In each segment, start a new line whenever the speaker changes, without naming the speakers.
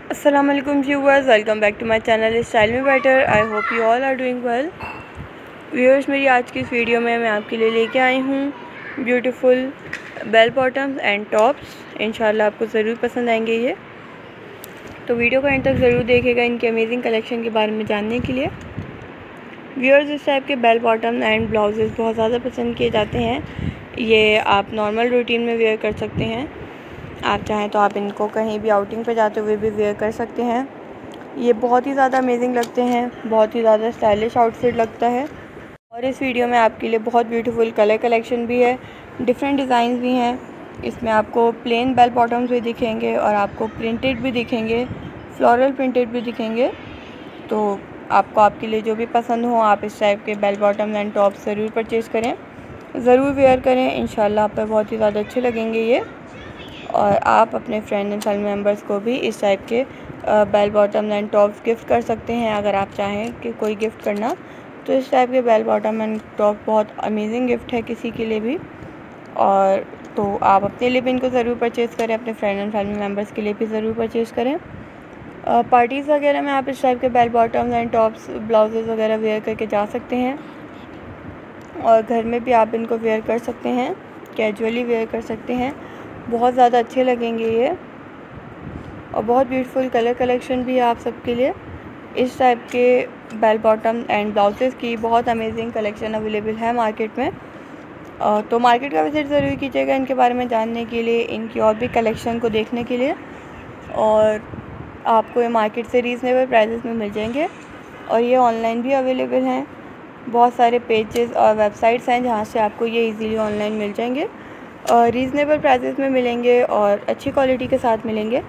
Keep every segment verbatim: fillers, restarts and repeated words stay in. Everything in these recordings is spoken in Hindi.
अस्सलाम वालेकुम viewers, welcome back to my channel style में better. I hope you all are doing well. Viewers, मेरी आज की इस वीडियो में मैं आपके लिए लेके आई हूँ beautiful bell bottoms and tops. इंशाल्लाह आपको ज़रूर पसंद आएंगे ये, तो वीडियो को एंड तक ज़रूर देखिएगा इनके अमेजिंग कलेक्शन के बारे में जानने के लिए। व्यूअर्स, इस टाइप के बेल बॉटम एंड ब्लाउजेज़ बहुत ज़्यादा पसंद किए जाते हैं। ये आप नॉर्मल रूटीन में वेयर कर सकते हैं, आप चाहें तो आप इनको कहीं भी आउटिंग पे जाते हुए भी वेयर कर सकते हैं। ये बहुत ही ज़्यादा अमेजिंग लगते हैं, बहुत ही ज़्यादा स्टाइलिश आउटफिट लगता है। और इस वीडियो में आपके लिए बहुत ब्यूटीफुल कलर कलेक्शन भी है, डिफरेंट डिज़ाइन भी हैं। इसमें आपको प्लेन बेल बॉटम्स भी दिखेंगे और आपको प्रिंटेड भी दिखेंगे, फ्लोरल प्रिंटेड भी दिखेंगे। तो आपको आपके लिए जो भी पसंद हो, आप इस टाइप के बेल बॉटम एंड टॉप ज़रूर परचेज़ करें, ज़रूर वेयर करें। इंशाल्लाह आप पर बहुत ही ज़्यादा अच्छे लगेंगे ये। और आप अपने फ्रेंड एंड फैमिली मेम्बर्स को भी इस टाइप के bell bottom and tops gift कर सकते हैं। अगर आप चाहें कि कोई गिफ्ट करना, तो इस टाइप के बेल बॉटम एंड टॉप बहुत अमेजिंग गिफ्ट है किसी के लिए भी। और तो आप अपने लिए भी इनको ज़रूर परचेज़ करें, अपने फ्रेंड एंड फैमिली मेम्बर्स के लिए भी ज़रूर परचेज़ करें। पार्टीज़ वगैरह में आप इस टाइप के bell bottom and tops blouses वगैरह वेयर करके जा सकते हैं, और घर में भी आप इनको वेयर कर सकते हैं, कैजुअली वेयर कर सकते हैं। बहुत ज़्यादा अच्छे लगेंगे ये, और बहुत ब्यूटीफुल कलर कलेक्शन भी है आप सबके लिए। इस टाइप के बेल बॉटम एंड ब्लाउजेज़ की बहुत अमेजिंग कलेक्शन अवेलेबल है मार्केट में। तो मार्केट का विज़िट ज़रूर कीजिएगा इनके बारे में जानने के लिए, इनकी और भी कलेक्शन को देखने के लिए। और आपको ये मार्केट से रीज़नेबल प्राइसेस में मिल जाएंगे, और ये ऑनलाइन भी अवेलेबल हैं। बहुत सारे पेजेस और वेबसाइट्स हैं जहाँ से आपको ये इजीली ऑनलाइन मिल जाएंगे, और रीज़नेबल प्राइसेस में मिलेंगे और अच्छी क्वालिटी के साथ मिलेंगे।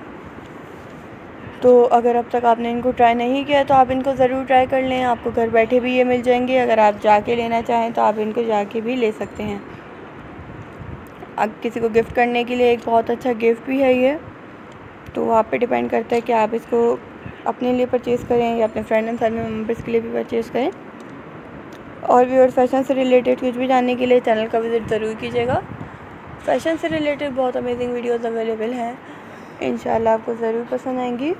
तो अगर अब तक आपने इनको ट्राई नहीं किया तो आप इनको ज़रूर ट्राई कर लें, आपको घर बैठे भी ये मिल जाएंगे। अगर आप जाके लेना चाहें तो आप इनको जाके भी ले सकते हैं। अब किसी को गिफ्ट करने के लिए एक बहुत अच्छा गिफ्ट भी है ये, तो आप पे डिपेंड करता है कि आप इसको अपने लिए परचेज़ करें या अपने फ्रेंड एंड फैमिली मेम्बर्स के लिए भी परचेज़ करें। और व्यूअर्स, फैशन से रिलेटेड कुछ भी जानने के लिए चैनल का विज़िट ज़रूर कीजिएगा। फ़ैशन से रिलेटेड बहुत अमेजिंग वीडियोस अवेलेबल हैं, इंशाल्लाह आपको ज़रूर पसंद आएंगी।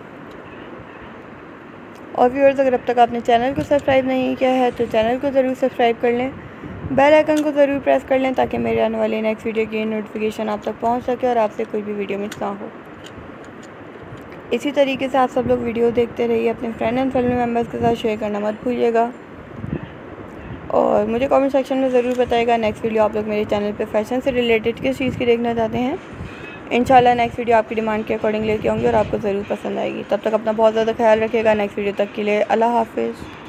और व्यूअर्स, अगर अब तक आपने चैनल को सब्सक्राइब नहीं किया है तो चैनल को ज़रूर सब्सक्राइब कर लें, बेल आइकन को ज़रूर प्रेस कर लें, ताकि मेरे आने वाली नेक्स्ट वीडियो की नोटिफिकेशन आप तक पहुंच सके और आपसे कोई भी वीडियो मिस ना हो। इसी तरीके से आप सब लोग वीडियो देखते रहिए, अपने फ्रेंड एंड फैमिली मेम्बर्स के साथ शेयर करना मत भूलिएगा। और मुझे कमेंट सेक्शन में ज़रूर बताइएगा नेक्स्ट वीडियो आप लोग मेरे चैनल पे फैशन से रिलेटेड किस चीज़ की देखना चाहते हैं। इंशाल्लाह नेक्स्ट वीडियो आपकी डिमांड के अकॉर्डिंग लेके आऊँगी और आपको ज़रूर पसंद आएगी। तब तक अपना बहुत ज़्यादा ख्याल रखिएगा। नेक्स्ट वीडियो तक के लिए अल्लाह हाफिज़।